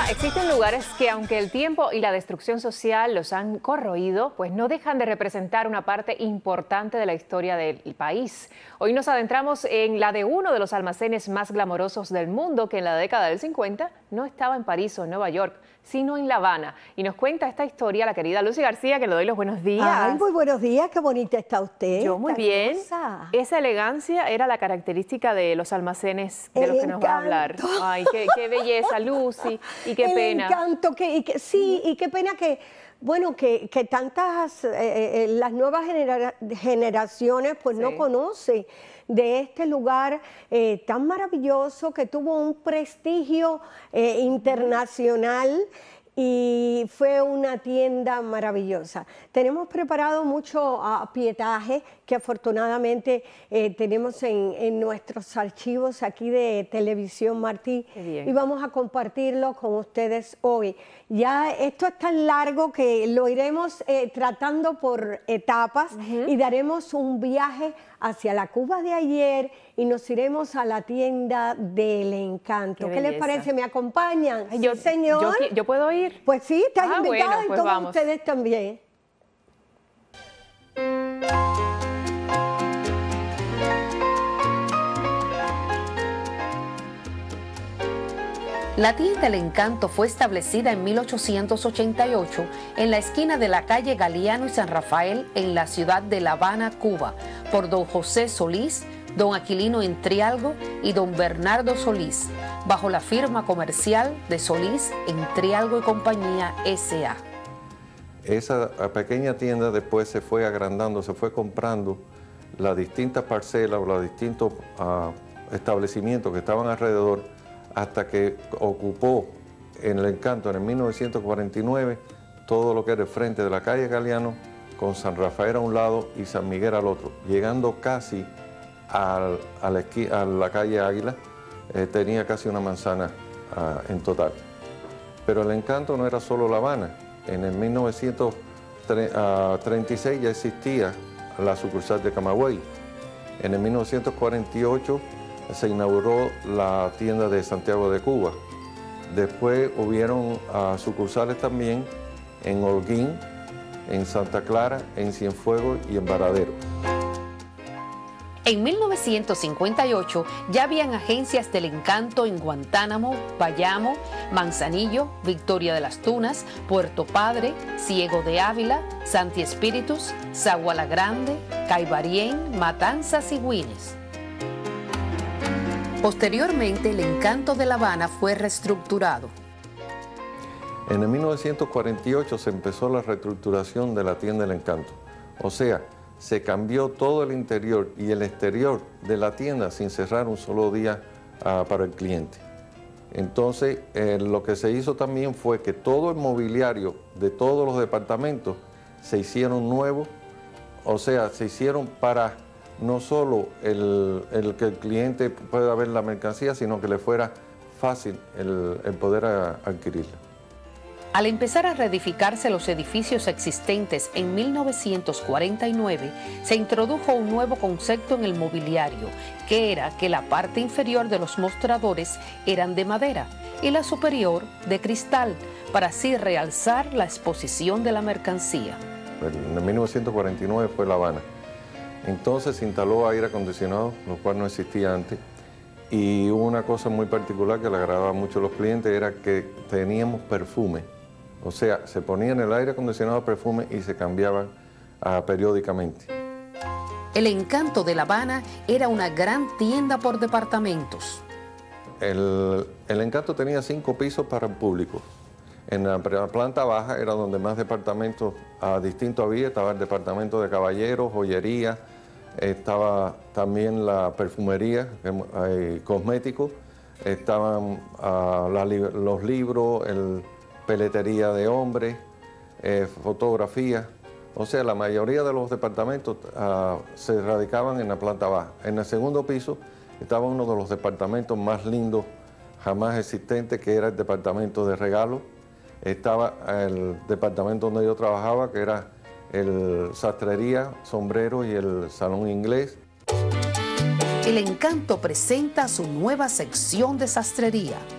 Existen lugares que, aunque el tiempo y la destrucción social los han corroído, pues no dejan de representar una parte importante de la historia del país. Hoy nos adentramos en la de uno de los almacenes más glamorosos del mundo, que en la década del 50 no estaba en París o en Nueva York, sino en La Habana. Y nos cuenta esta historia la querida Lucy García, que le doy los buenos días. Ay, muy buenos días, qué bonita está usted. Yo muy bien. Hermosa. Esa elegancia era la característica de los almacenes de los que nos va a hablar. Ay, qué belleza, Lucy, y qué pena. El encanto, sí, y qué pena que, bueno, que tantas, las nuevas generaciones pues no conocen de este lugar tan maravilloso que tuvo un prestigio internacional. Y fue una tienda maravillosa. Tenemos preparado mucho pietaje que afortunadamente tenemos en nuestros archivos aquí de Televisión Martí y vamos a compartirlo con ustedes hoy. Ya esto es tan largo que lo iremos tratando por etapas y daremos un viaje hacia la Cuba de ayer y nos iremos a la tienda del encanto. ¿Qué les parece? ¿Me acompañan? Ay, sí, señor. ¿Yo puedo ir? Pues sí, estás invitada, bueno, pues y todos vamos. ustedes también. La tienda El Encanto fue establecida en 1888 en la esquina de la calle Galiano y San Rafael en la ciudad de La Habana, Cuba, por don José Solís, don Aquilino Entrialgo y don Bernardo Solís, bajo la firma comercial de Solís, Entrialgo y Compañía S.A. Esa pequeña tienda después se fue agrandando, se fue comprando las distintas parcelas o los distintos establecimientos que estaban alrededor, hasta que ocupó en El Encanto en el 1949 todo lo que era el frente de la calle Galiano, con San Rafael a un lado y San Miguel al otro, llegando casi a la calle Águila. Tenía casi una manzana en total. Pero El Encanto no era solo La Habana. En el 1936 ya existía la sucursal de Camagüey. En el 1948 se inauguró la tienda de Santiago de Cuba. Después hubieron sucursales también en Holguín, en Santa Clara, en Cienfuegos y en Varadero. En 1958 ya habían agencias del Encanto en Guantánamo, Bayamo, Manzanillo, Victoria de las Tunas, Puerto Padre, Ciego de Ávila, Santi Espíritus, Zaguala la Grande, Caibarién, Matanzas y Güines. Posteriormente, El Encanto de La Habana fue reestructurado. En el 1948 se empezó la reestructuración de la tienda El Encanto. O sea, se cambió todo el interior y el exterior de la tienda sin cerrar un solo día para el cliente. Entonces, lo que se hizo también fue que todo el mobiliario de todos los departamentos se hicieron nuevos, o sea, se hicieron para no solo el que el cliente pueda ver la mercancía, sino que le fuera fácil el poder adquirirla. Al empezar a reedificarse los edificios existentes en 1949, se introdujo un nuevo concepto en el mobiliario, que era que la parte inferior de los mostradores eran de madera y la superior de cristal, para así realzar la exposición de la mercancía. En 1949 fue La Habana. Entonces se instaló aire acondicionado, lo cual no existía antes. Y una cosa muy particular que le agradaba mucho a los clientes era que teníamos perfume. O sea, se ponía en el aire acondicionado perfume y se cambiaban periódicamente. El Encanto de La Habana era una gran tienda por departamentos. El Encanto tenía 5 pisos para el público. En la planta baja era donde más departamentos distintos había. Estaba el departamento de caballeros, joyería, estaba también la perfumería, cosméticos, estaban los libros, peletería de hombres, fotografía. O sea, la mayoría de los departamentos se radicaban en la planta baja. En el segundo piso estaba uno de los departamentos más lindos jamás existentes, que era el departamento de regalos. Estaba el departamento donde yo trabajaba, que era el sastrería, sombrero y el salón inglés. El Encanto presenta su nueva sección de sastrería.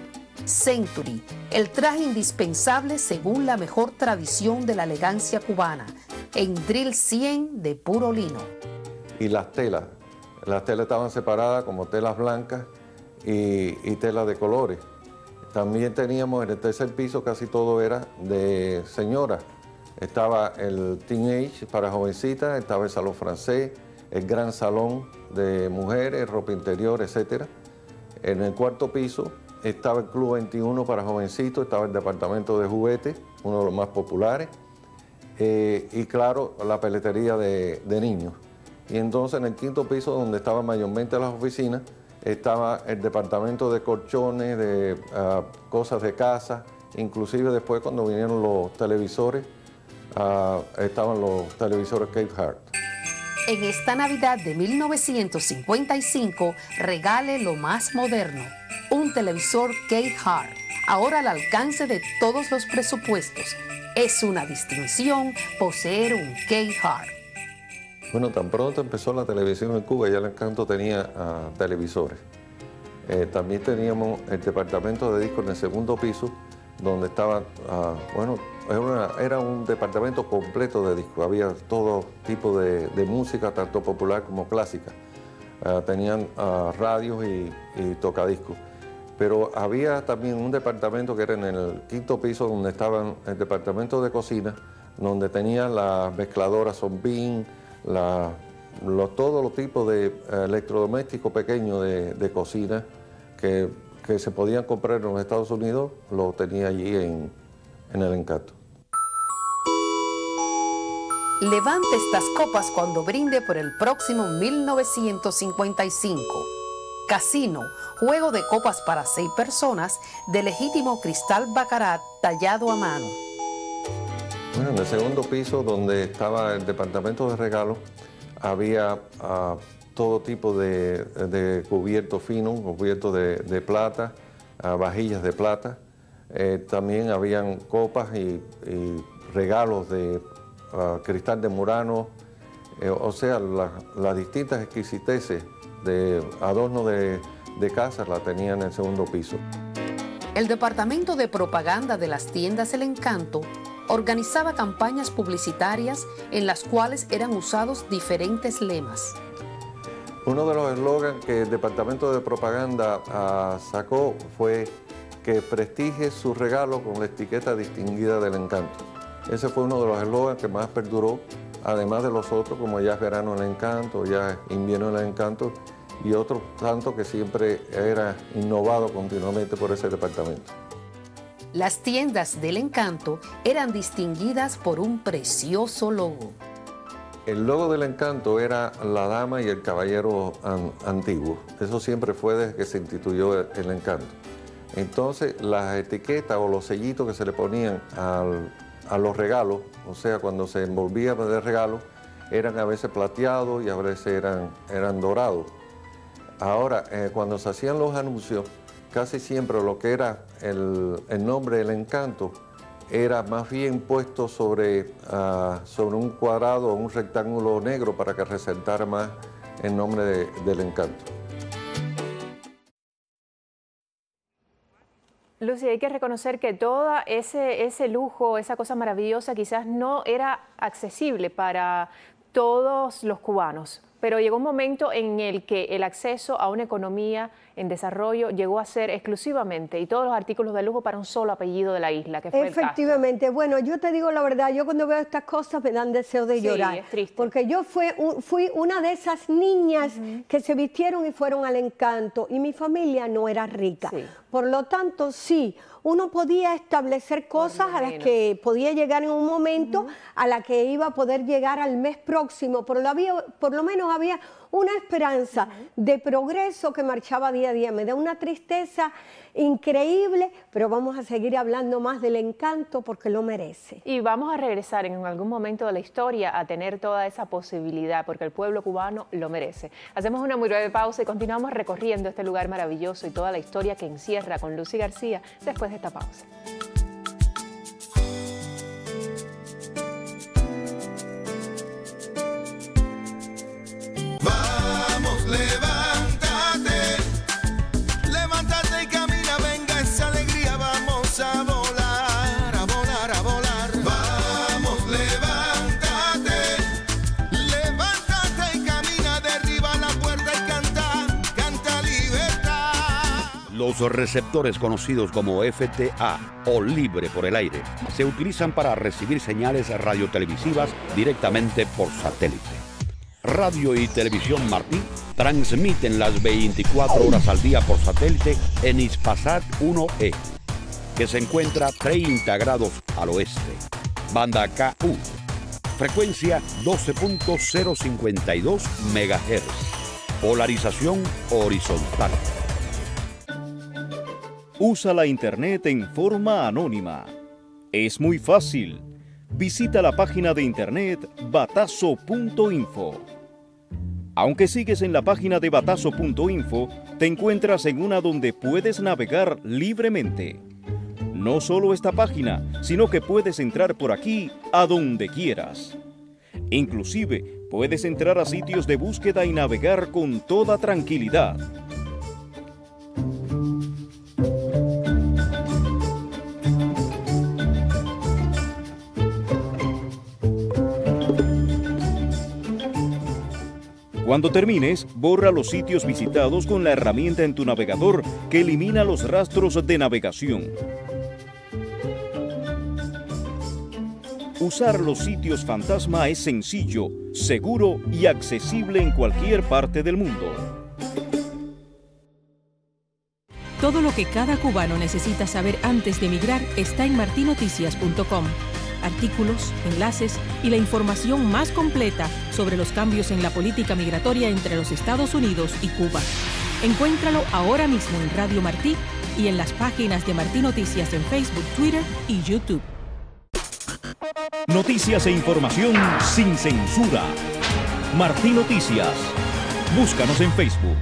Century, el traje indispensable según la mejor tradición de la elegancia cubana, en drill 100 de puro lino. Y las telas estaban separadas como telas blancas y telas de colores. También teníamos en el tercer piso, casi todo era de señoras. Estaba el teenage para jovencitas, estaba el salón francés, el gran salón de mujeres, ropa interior, etc. En el cuarto piso estaba el Club 21 para jovencitos, estaba el departamento de juguetes, uno de los más populares, y claro, la peletería de niños. Y entonces en el quinto piso, donde estaban mayormente las oficinas, estaba el departamento de colchones, de cosas de casa, inclusive después cuando vinieron los televisores, estaban los televisores Cape Heart. En esta Navidad de 1955, regale lo más moderno, un televisor Cape Heart, ahora al alcance de todos los presupuestos. Es una distinción poseer un Cape Heart. Bueno, tan pronto empezó la televisión en Cuba, ya el Encanto tenía televisores. También teníamos el departamento de discos en el segundo piso, donde estaba, era un departamento completo de discos. Había todo tipo de música, tanto popular como clásica. Tenían radios y tocadiscos. Pero había también un departamento que era en el quinto piso, donde estaba el departamento de cocina, donde tenían las mezcladoras Sonbin, todos los tipos de electrodomésticos pequeños de cocina que se podían comprar en los Estados Unidos, lo tenía allí en el Encanto. Levante estas copas cuando brinde por el próximo 1955. Casino, juego de copas para 6 personas, de legítimo cristal Baccarat tallado a mano. Bueno, en el segundo piso, donde estaba el departamento de regalos, había todo tipo de cubiertos finos, cubiertos de plata, vajillas de plata. También habían copas y regalos de cristal de Murano, o sea, las distintas exquisiteces de adorno de casa la tenían en el segundo piso. El departamento de propaganda de las tiendas El Encanto organizaba campañas publicitarias en las cuales eran usados diferentes lemas. Uno de los eslogans que el departamento de propaganda sacó fue que prestigie su regalo con la etiqueta distinguida del Encanto. Ese fue uno de los eslogans que más perduró, además de los otros como ya es verano el Encanto, ya es invierno el Encanto, y otros tantos que siempre era innovado continuamente por ese departamento. Las tiendas del Encanto eran distinguidas por un precioso logo. El logo del Encanto era la dama y el caballero antiguo. Eso siempre fue desde que se instituyó el Encanto. Entonces, las etiquetas o los sellitos que se le ponían a los regalos, o sea, cuando se envolvía de regalo, eran a veces plateados y a veces eran dorados. Ahora, cuando se hacían los anuncios, casi siempre lo que era el nombre del Encanto era más bien puesto sobre un cuadrado o un rectángulo negro para que resaltara más el nombre del Encanto. Lucy, hay que reconocer que todo ese lujo, esa cosa maravillosa quizás no era accesible para todos los cubanos, pero llegó un momento en el que el acceso a una economía en desarrollo llegó a ser exclusivamente y todos los artículos de lujo para un solo apellido de la isla, que fue efectivamente. Bueno, yo te digo la verdad, yo cuando veo estas cosas me dan deseo de llorar, es triste. Porque yo fui una de esas niñas que se vistieron y fueron al Encanto, y mi familia no era rica. Por lo tanto, sí, uno podía establecer cosas a las que podía llegar en un momento, a la que iba a poder llegar al mes próximo, por lo menos había una esperanza de progreso que marchaba día a día. Me da una tristeza increíble, pero vamos a seguir hablando más del Encanto porque lo merece. Y vamos a regresar en algún momento de la historia a tener toda esa posibilidad, porque el pueblo cubano lo merece. Hacemos una muy breve pausa y continuamos recorriendo este lugar maravilloso y toda la historia que encierra con Lucy García después de esta pausa. Levántate y camina, venga esa alegría. Los receptores conocidos como FTA o libre por el aire se utilizan para recibir señales radiotelevisivas directamente por satélite. Radio y Televisión Martí transmiten las 24 horas al día por satélite en Hispasat 1E, que se encuentra 30 grados al oeste. Banda KU, frecuencia 12.052 MHz, polarización horizontal. Usa la internet en forma anónima. Es muy fácil. Visita la página de internet batazo.info. Aunque sigues en la página de batazo.info, te encuentras en una donde puedes navegar libremente. No solo esta página, sino que puedes entrar por aquí a donde quieras. Inclusive, puedes entrar a sitios de búsqueda y navegar con toda tranquilidad. Cuando termines, borra los sitios visitados con la herramienta en tu navegador que elimina los rastros de navegación. Usar los sitios fantasma es sencillo, seguro y accesible en cualquier parte del mundo. Todo lo que cada cubano necesita saber antes de emigrar está en martinoticias.com. Artículos, enlaces y la información más completa sobre los cambios en la política migratoria entre los Estados Unidos y Cuba. Encuéntralo ahora mismo en Radio Martí y en las páginas de Martí Noticias en Facebook, Twitter y YouTube. Noticias e información sin censura. Martí Noticias. Búscanos en Facebook.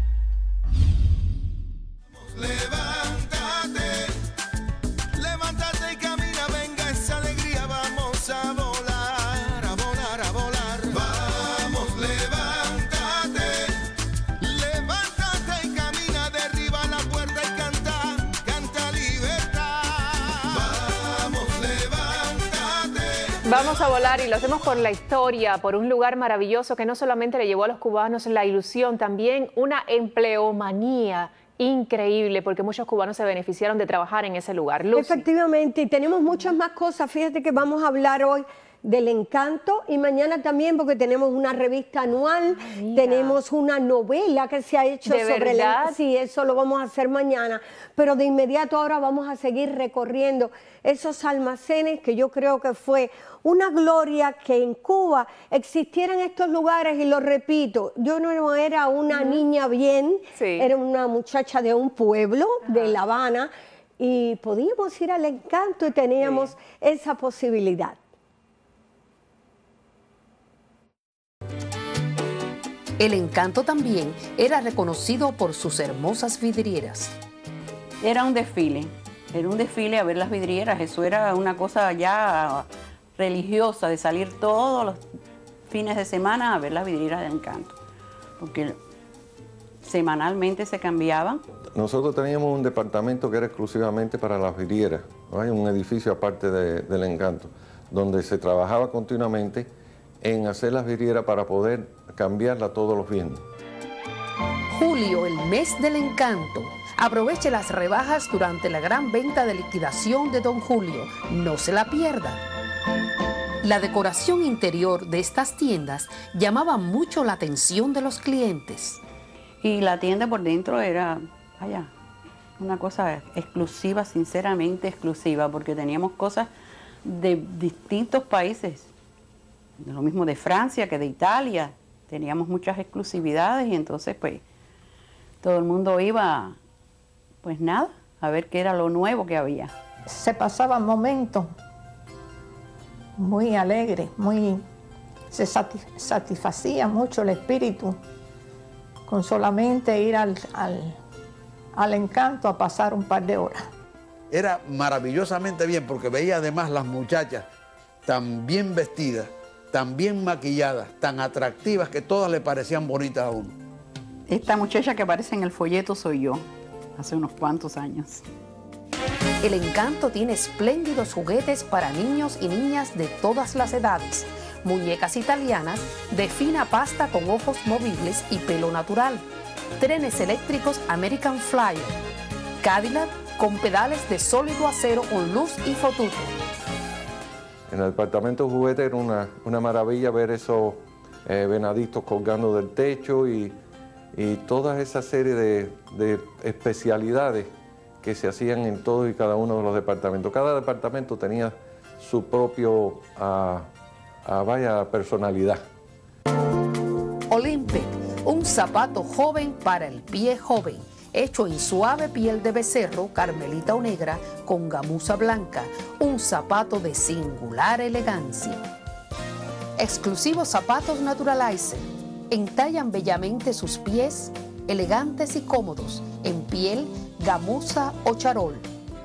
Vamos a volar y lo hacemos por la historia, por un lugar maravilloso que no solamente le llevó a los cubanos la ilusión, también una empleomanía increíble, porque muchos cubanos se beneficiaron de trabajar en ese lugar. Lucy. Efectivamente, y tenemos muchas más cosas. Fíjate que vamos a hablar hoy del Encanto y mañana también porque tenemos una revista anual, tenemos una novela que se ha hecho sobre el Encanto. Sí, eso lo vamos a hacer mañana, pero de inmediato ahora vamos a seguir recorriendo esos almacenes que yo creo que fue una gloria que en Cuba existieran estos lugares, y lo repito, yo no era una niña bien, era una muchacha de un pueblo de La Habana y podíamos ir al Encanto y teníamos esa posibilidad. El Encanto también era reconocido por sus hermosas vidrieras. Era un desfile a ver las vidrieras, eso era una cosa ya religiosa, de salir todos los fines de semana a ver las vidrieras del Encanto, porque semanalmente se cambiaban. Nosotros teníamos un departamento que era exclusivamente para las vidrieras, ¿no? Hay un edificio aparte del Encanto, donde se trabajaba continuamente en hacer las vidrieras para poder cambiarla todos los viernes. Julio, el mes del Encanto. Aproveche las rebajas durante la gran venta de liquidación de Don Julio. No se la pierda. La decoración interior de estas tiendas llamaba mucho la atención de los clientes. Y la tienda por dentro era, una cosa exclusiva, sinceramente exclusiva, porque teníamos cosas de distintos países. Lo mismo de Francia que de Italia. Teníamos muchas exclusividades y entonces pues todo el mundo iba, pues nada, a ver qué era lo nuevo que había. Se pasaban momentos muy alegres, se satisfacía mucho el espíritu con solamente ir al Encanto a pasar un par de horas. Era maravillosamente bien porque veía además las muchachas tan bien vestidas, tan bien maquilladas, tan atractivas que todas le parecían bonitas a uno. Esta muchacha que aparece en el folleto soy yo, hace unos cuantos años. El Encanto tiene espléndidos juguetes para niños y niñas de todas las edades, muñecas italianas de fina pasta con ojos movibles y pelo natural, trenes eléctricos American Flyer, Cadillac con pedales de sólido acero con luz y fotuto. En el departamento de juguetes era una maravilla ver esos venaditos colgando del techo y toda esa serie de especialidades que se hacían en todos y cada uno de los departamentos. Cada departamento tenía su propio, personalidad. Olympic, un zapato joven para el pie joven, hecho en suave piel de becerro, carmelita o negra, con gamuza blanca, un zapato de singular elegancia. Exclusivos zapatos Naturalizer, entallan bellamente sus pies, elegantes y cómodos, en piel, gamuza o charol.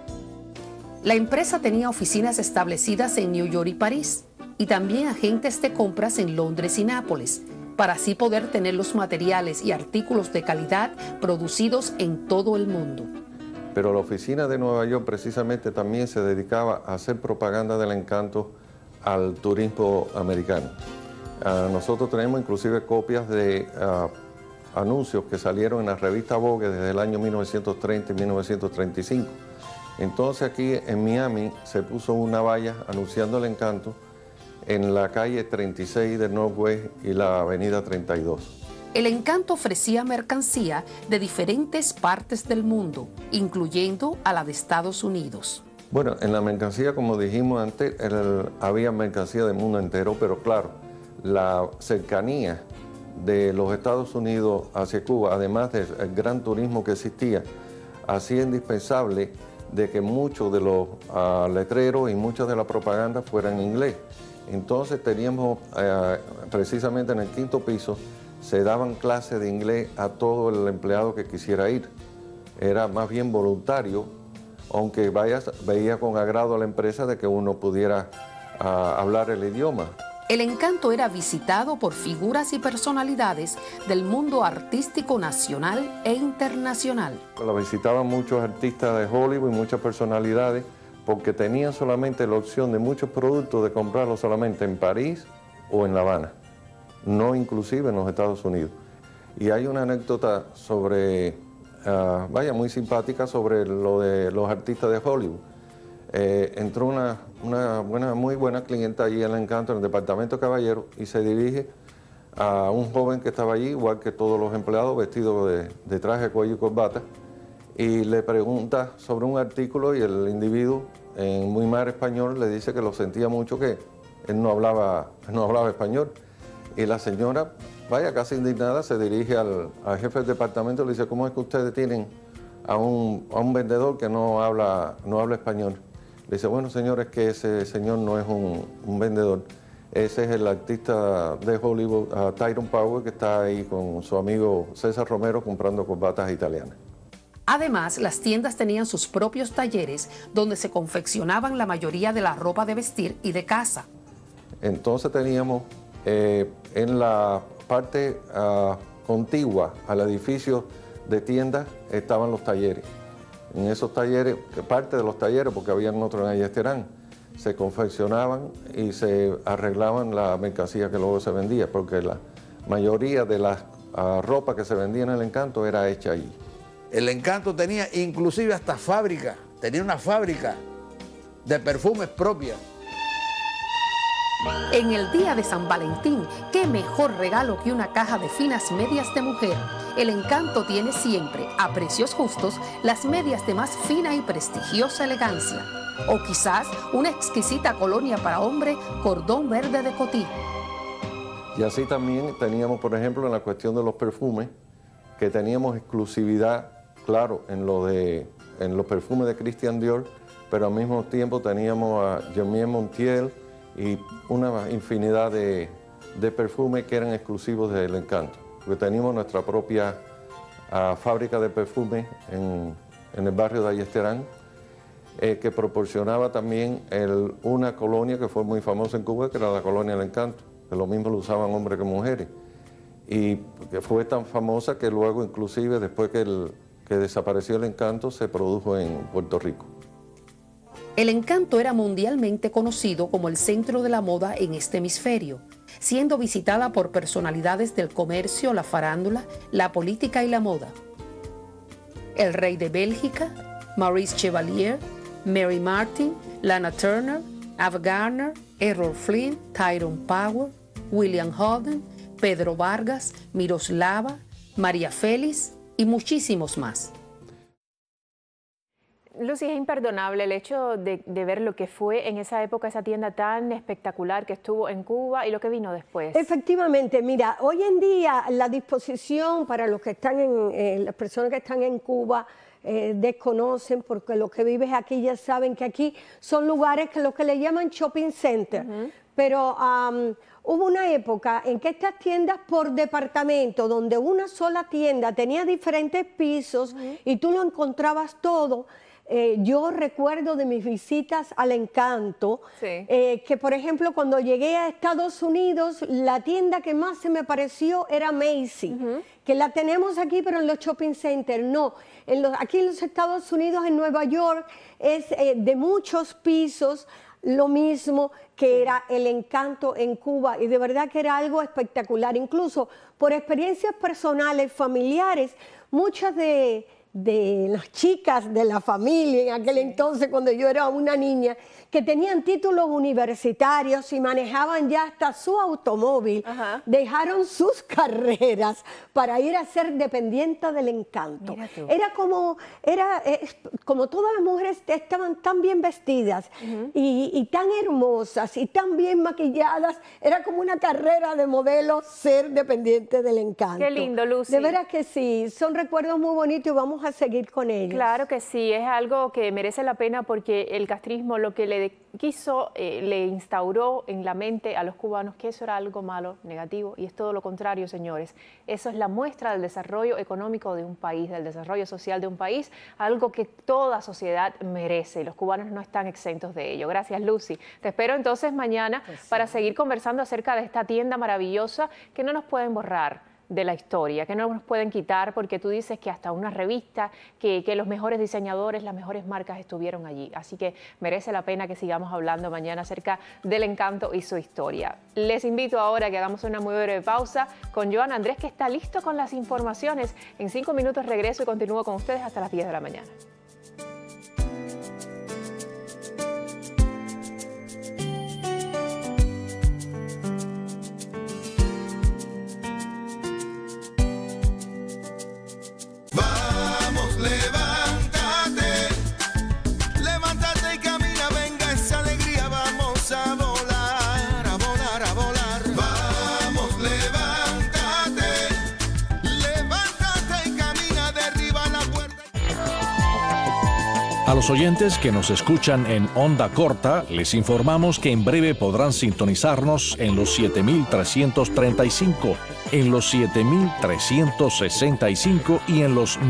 La empresa tenía oficinas establecidas en New York y París, y también agentes de compras en Londres y Nápoles, para así poder tener los materiales y artículos de calidad producidos en todo el mundo. Pero la oficina de Nueva York precisamente también se dedicaba a hacer propaganda del Encanto al turismo americano. Nosotros tenemos inclusive copias de anuncios que salieron en la revista Vogue desde el año 1930 y 1935. Entonces aquí en Miami se puso una valla anunciando el Encanto en la calle 36 del Northwest y la avenida 32. El Encanto ofrecía mercancía de diferentes partes del mundo, incluyendo a la de Estados Unidos. Bueno, en la mercancía, como dijimos antes, había mercancía del mundo entero, pero claro, la cercanía de los Estados Unidos hacia Cuba, además del gran turismo que existía, hacía indispensable de que muchos de los letreros y muchas de la propaganda fueran en inglés. Entonces teníamos, precisamente en el 5º piso, se daban clases de inglés a todo el empleado que quisiera ir. Era más bien voluntario, aunque veía con agrado a la empresa de que uno pudiera hablar el idioma. El Encanto era visitado por figuras y personalidades del mundo artístico nacional e internacional. La visitaban muchos artistas de Hollywood y muchas personalidades, porque tenían solamente la opción de muchos productos de comprarlos solamente en París o en La Habana, no inclusive en los Estados Unidos. Y hay una anécdota sobre, muy simpática sobre lo de los artistas de Hollywood. Entró una muy buena clienta allí en el Encanto, en el departamento Caballero, y se dirige a un joven que estaba allí, igual que todos los empleados, vestido de traje, cuello y corbata, y le pregunta sobre un artículo y el individuo, en muy mal español, le dice que lo sentía mucho, que él no hablaba español. Y la señora, casi indignada, se dirige al jefe del departamento y le dice: ¿cómo es que ustedes tienen a un vendedor que no habla español? Le dice: bueno, señor, es que ese señor no es un vendedor. Ese es el artista de Hollywood, Tyrone Power, que está ahí con su amigo César Romero comprando corbatas italianas. Además, las tiendas tenían sus propios talleres donde se confeccionaban la mayoría de la ropa de vestir y de casa. Entonces teníamos en la parte contigua al edificio de tiendas estaban los talleres. En esos talleres, parte de los talleres, porque habían otros en Ayestarán, se confeccionaban y se arreglaban la mercancía que luego se vendía, porque la mayoría de la ropa que se vendía en el Encanto era hecha allí. El Encanto tenía inclusive hasta fábrica, tenía una fábrica de perfumes propia. En el día de San Valentín, qué mejor regalo que una caja de finas medias de mujer. El Encanto tiene siempre, a precios justos, las medias de más fina y prestigiosa elegancia. O quizás una exquisita colonia para hombre, cordón verde de Coty. Y así también teníamos, por ejemplo, en la cuestión de los perfumes, que teníamos exclusividad, claro, en los perfumes de Christian Dior, pero al mismo tiempo teníamos a Germain Montiel y una infinidad de perfumes que eran exclusivos del Encanto. Porque teníamos nuestra propia fábrica de perfumes en el barrio de Ayestarán, que proporcionaba también una colonia que fue muy famosa en Cuba, que era la colonia del Encanto, que lo mismo lo usaban hombres que mujeres. Y que fue tan famosa que luego, inclusive, después que desapareció el Encanto, se produjo en Puerto Rico. El Encanto era mundialmente conocido como el centro de la moda en este hemisferio, siendo visitada por personalidades del comercio, la farándula, la política y la moda. El rey de Bélgica, Maurice Chevalier, Mary Martin, Lana Turner, Ava Gardner, Errol Flynn, Tyrone Power, William Holden, Pedro Vargas, Miroslava, María Félix y muchísimos más. Lucy, es imperdonable el hecho de ver lo que fue en esa época esa tienda tan espectacular que estuvo en Cuba y lo que vino después. Efectivamente, mira, hoy en día la disposición para los que están las personas que están en Cuba desconocen, porque los que viven aquí ya saben que aquí son lugares que lo que le llaman shopping center, pero hubo una época en que estas tiendas por departamento, donde una sola tienda tenía diferentes pisos y tú lo encontrabas todo. Yo recuerdo de mis visitas al Encanto, que por ejemplo cuando llegué a Estados Unidos, la tienda que más se me pareció era Macy, que la tenemos aquí pero en los shopping centers, no. Aquí en los Estados Unidos, en Nueva York, es de muchos pisos, lo mismo que era el Encanto en Cuba, y de verdad que era algo espectacular. Incluso por experiencias personales, familiares, muchas de las chicas de la familia en aquel entonces, cuando yo era una niña, que tenían títulos universitarios y manejaban ya hasta su automóvil, dejaron sus carreras para ir a ser dependientes del Encanto. Era como todas las mujeres estaban tan bien vestidas y tan hermosas y tan bien maquilladas, era como una carrera de modelos ser dependiente del Encanto. Qué lindo, Lucy. De veras que sí, son recuerdos muy bonitos y vamos a seguir con ellos. Claro que sí, es algo que merece la pena porque el castrismo lo que le le instauró en la mente a los cubanos que eso era algo malo, negativo, y es todo lo contrario, señores. Eso es la muestra del desarrollo económico de un país, del desarrollo social de un país, algo que toda sociedad merece, y los cubanos no están exentos de ello. Gracias, Lucy. Te espero entonces mañana para seguir conversando acerca de esta tienda maravillosa que no nos pueden borrar de la historia, que no nos pueden quitar, porque tú dices que hasta una revista, que los mejores diseñadores, las mejores marcas estuvieron allí. Así que merece la pena que sigamos hablando mañana acerca del Encanto y su historia. Les invito ahora a que hagamos una muy breve pausa con Joan Andrés, que está listo con las informaciones. En 5 minutos regreso y continúo con ustedes hasta las 10 de la mañana. A los oyentes que nos escuchan en onda corta, les informamos que en breve podrán sintonizarnos en los 7.335, en los 7.365 y en los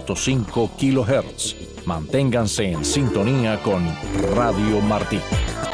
9.805 kHz. Manténganse en sintonía con Radio Martí.